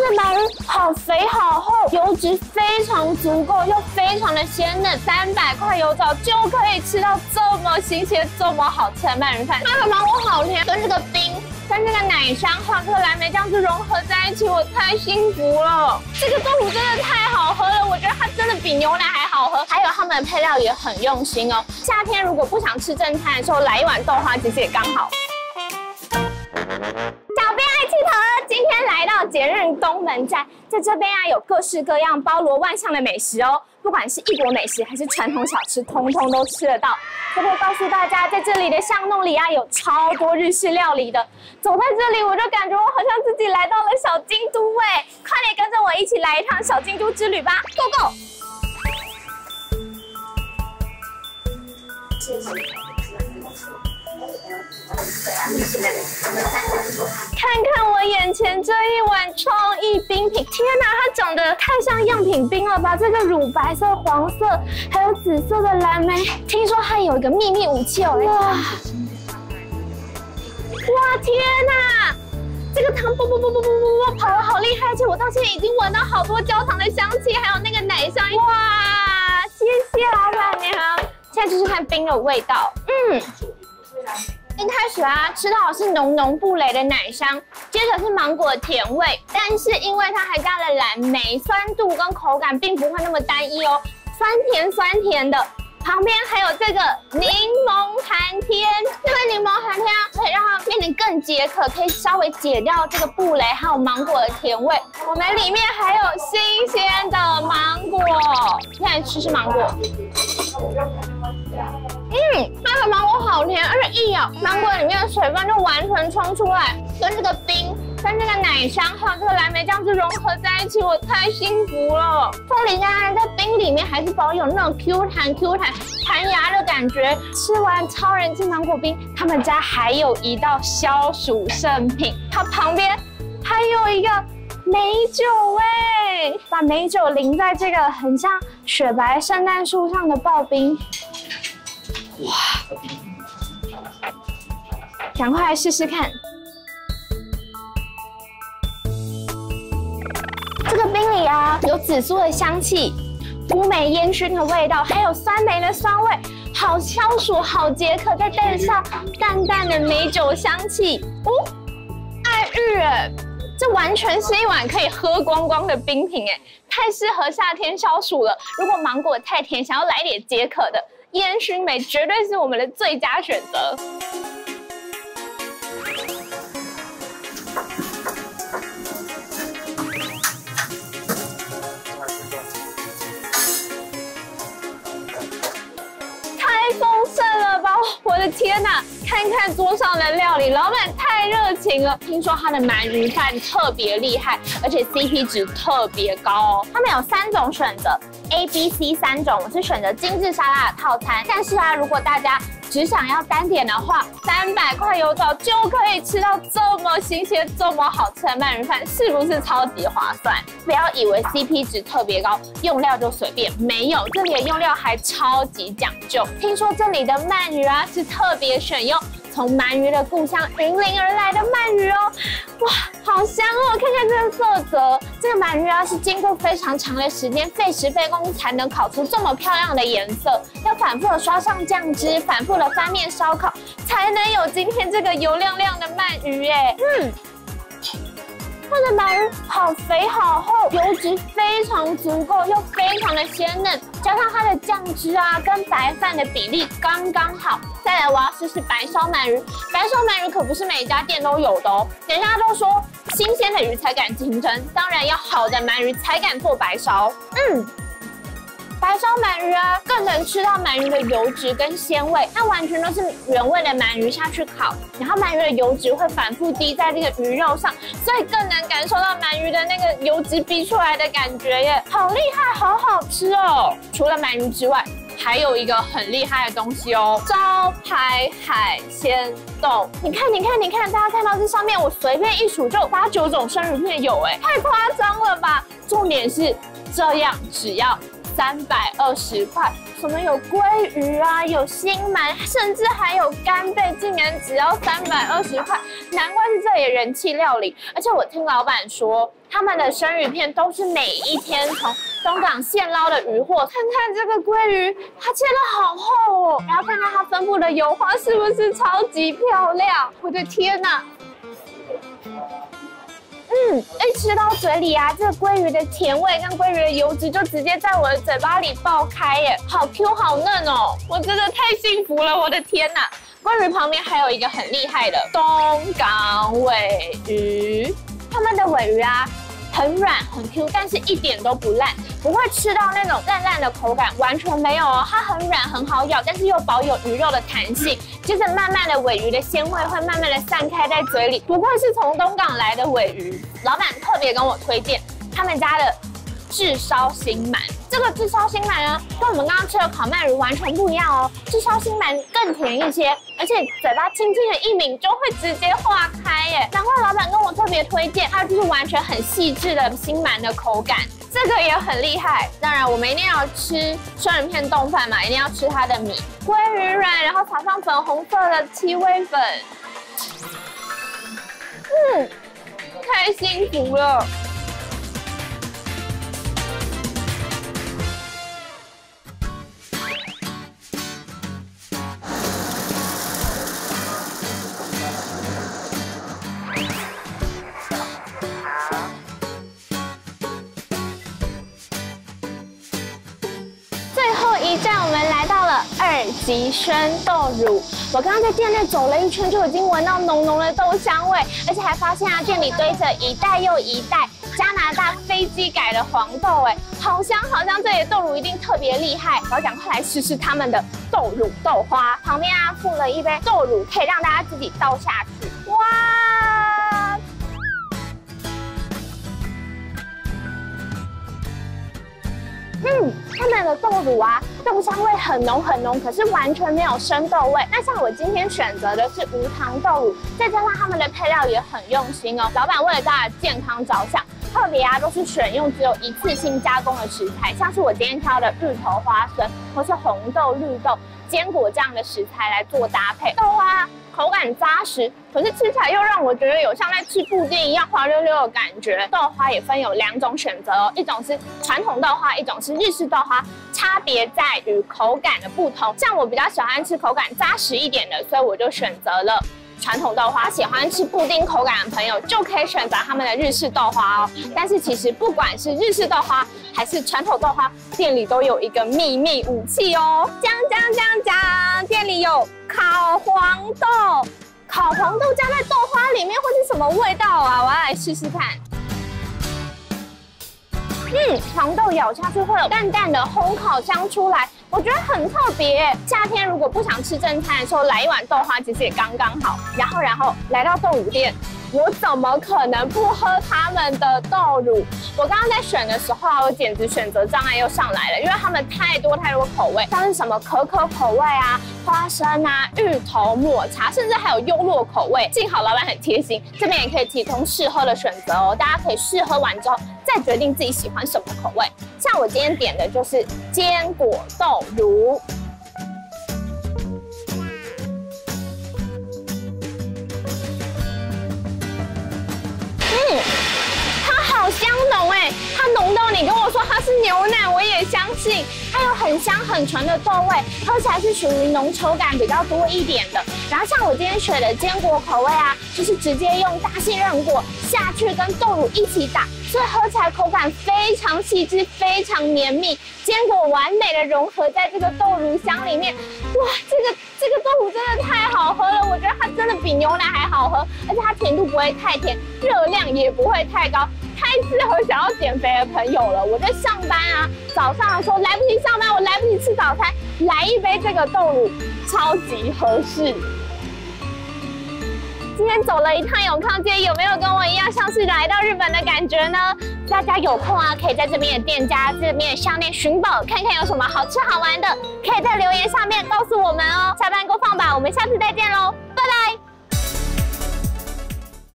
的鳗鱼好肥好厚，油脂非常足够，又非常的鲜嫩，300块油枣就可以吃到这么新鲜、这么好吃的鳗鱼饭。那个芒果好甜，跟这个冰。 跟这个奶香还有这个蓝莓酱汁融合在一起，我太幸福了！这个豆乳真的太好喝了，我觉得它真的比牛奶还好喝。还有他们的配料也很用心哦。夏天如果不想吃正餐的时候，来一碗豆花其实也刚好。小编爱气头，今天来到节日东门站，在这边啊有各式各样包罗万象的美食哦，不管是异国美食还是传统小吃，通通都吃得到。这边告诉大家，在这里的巷弄里啊，有超多日式料理的。走在这里，我就感觉我好像自己来到了小京都哎！快点跟着我一起来一趟小京都之旅吧 ，Go Go！ 谢谢。 看看我眼前这一碗创意冰品，天哪，它长得太像样品冰了吧！这个乳白色、黄色，还有紫色的蓝莓，听说它有一个秘密武器哦！哇，哇，天哪！这个汤啵跑得好厉害，而且我到现在已经闻到好多焦糖的香气，还有那个奶香。哇，谢谢老板娘！现在试试看冰的味道，一开始啊，吃到的是浓浓布蕾的奶香，接着是芒果的甜味，但是因为它还加了蓝莓，酸度跟口感并不会那么单一哦，酸甜的。旁边还有这个柠檬寒天，这个柠檬寒天啊，可以让它变得更解渴，可以稍微解掉这个布蕾还有芒果的甜味。我们里面还有新鲜的芒果，现在吃芒果。那个芒果好甜，而且一咬，芒果里面的水分就完全冲出来，跟这个冰、跟这个奶香还有这个蓝莓酱汁融合在一起，我太幸福了。凤梨干在冰里面还是保有那种 Q 弹牙的感觉。吃完超人气芒果冰，他们家还有一道消暑圣品，它旁边还有一个美酒味，把美酒淋在这个很像雪白圣诞树上的刨冰。 哇！赶快来试试看。这个冰里啊，有紫苏的香气，乌梅烟熏的味道，还有酸梅的酸味，好消暑，好解渴，再带上淡淡的美酒香气。爱玉哎，这完全是一碗可以喝光光的冰品哎，太适合夏天消暑了。如果芒果太甜，想要来点解渴的。 烟熏梅绝对是我们的最佳选择。太丰盛了吧！我的天哪，看看桌上的料理，老板太热情了。听说他的鳗鱼饭特别厉害，而且 CP 值特别高哦。他们有3种选择。 A、B、C 3种，我是选择精致沙拉的套餐。但是啊，如果大家只想要单点的话，300块油枣就可以吃到这么新鲜、这么好吃的鳗鱼饭，是不是超级划算？不要以为 CP 值特别高，用料就随便，没有，这里的用料还超级讲究。听说这里的鳗鱼啊是特别选用从鳗鱼的故乡云林而来的鳗鱼哦，哇，好香哦！看看这个色泽，这个鳗鱼啊是经过非常长的时间费时费工才能烤出这么漂亮的颜色，要反复的刷上酱汁，反复的翻面烧烤，才能有今天这个油亮亮的鳗鱼耶。它的鳗鱼好肥好厚，油脂非常足够，又非常的鲜嫩，加上它的酱汁啊跟白饭的比例刚刚好。再来，我要试试白烧鳗鱼。白烧鳗鱼可不是每一家店都有的哦。人家都说新鲜的鱼才敢清蒸，当然要好的鳗鱼才敢做白烧。白烧鳗鱼啊，更能吃到鳗鱼的油脂跟鲜味，它完全都是原味的鳗鱼下去烤，然后鳗鱼的油脂会反复滴在这个鱼肉上，所以更能感受到鳗鱼的那个油脂逼出来的感觉耶，好厉害，好好吃哦！除了鳗鱼之外，还有一个很厉害的东西哦，招牌海鲜冻。你看，大家看到这上面，我随便一数就8、9种生鱼片有哎，太夸张了吧！重点是这样只要320块，什么有鲑鱼啊，有星鳗，甚至还有干贝，竟然只要320块，难怪是这里的人气料理。而且我听老板说， 他们的生鱼片都是每一天从东港现捞的鱼货。看看这个鲑鱼，它切得好厚哦，然后看看它分布的油花是不是超级漂亮？我的天哪！一吃到嘴里啊，这个鲑鱼的甜味跟鲑鱼的油脂就直接在我的嘴巴里爆开耶，好 Q 好嫩哦，我真的太幸福了，我的天哪！鲑鱼旁边还有一个很厉害的东港尾鱼，他们的尾鱼啊很软很 Q， 但是一点都不烂，不会吃到那种烂烂的口感，完全没有哦。它很软很好咬，但是又保有鱼肉的弹性。接着慢慢的尾鱼的鲜味会慢慢的散开在嘴里，不愧是从东港来的尾鱼。老板特别跟我推荐他们家的炙烧新鳗，这个炙烧新鳗呢，跟我们刚刚吃的烤鳗鱼完全不一样哦。炙烧新鳗更甜一些，而且嘴巴轻轻的一抿就会直接化开耶。难怪老板跟我特别推荐，它就是完全很细致的新鳗的口感，这个也很厉害。当然，我们一定要吃生鱼片冻饭嘛，一定要吃它的米，鲑鱼软，然后撒上粉红色的七味粉，太幸福了。最后一站，我们来到了2级生豆乳。我刚刚在店内走了一圈，就已经闻到浓浓的豆香味，而且还发现啊，店里堆着一袋又一袋加拿大飞机改的黄豆，好香好香！这里的豆乳一定特别厉害，我要赶快来试试他们的豆乳豆花。旁边啊附了一杯豆乳，可以让大家自己倒下去。哇！他们的豆乳啊，豆香味很浓很浓，可是完全没有生豆味。那像我今天选择的是无糖豆乳，再加上他们的配料也很用心哦。老板为了大家的健康着想，特别啊都是选用只有一次性加工的食材，像是我今天挑的芋头、花生或是红豆、绿豆、坚果这样的食材来做搭配。豆花口感扎实，可是吃起来又让我觉得有像在吃布丁一样滑溜溜的感觉。豆花也分有2种选择哦，一种是传统豆花，一种是日式豆花，差别在于口感的不同。像我比较喜欢吃口感扎实一点的，所以我就选择了传统豆花。喜欢吃布丁口感的朋友就可以选择他们的日式豆花哦。但是其实不管是日式豆花还是传统豆花，店里都有一个秘密武器哦。讲，店里有烤黄豆。烤黄豆加在豆花里面会是什么味道啊？我要来试试看。黄豆咬下去会有淡淡的烘烤香出来，我觉得很特别。夏天如果不想吃正餐的时候，来一碗豆花其实也刚刚好。然后来到豆乳店，我怎么可能不喝他们的豆乳？我刚刚在选的时候啊，我简直选择障碍又上来了，因为他们太多口味，像是什么可可口味啊、花生啊、芋头、抹茶，甚至还有优酪口味。幸好老板很贴心，这边也可以提供试喝的选择哦，大家可以试喝完之后再决定自己喜欢什么口味。像我今天点的就是坚果豆乳。它好香浓它浓到你跟我说它是牛奶，我也相信。它有很香很纯的豆味，喝起来是属于浓稠感比较多一点的。然后像我今天选的坚果口味啊，就是直接用大杏仁果下去跟豆乳一起打，所以喝起来口感非常细致，非常绵密，坚果完美的融合在这个豆乳香里面。哇，这个豆乳真的太好喝了，我觉得它真的比牛奶还好喝，而且它甜度不会太甜，热量也不会太高，太适合想要减肥的朋友了。我在上班啊，早上的时候来不及上班，我来不及吃早餐，来一杯这个豆乳，超级合适。今天走了一趟永康街，有没有跟我一样像是来到日本的感觉呢？大家有空啊，可以在这边的店家、这边的商店寻宝，看看有什么好吃好玩的，可以在留言下面告诉我们哦。下班go放吧，我们下次再见喽，拜拜。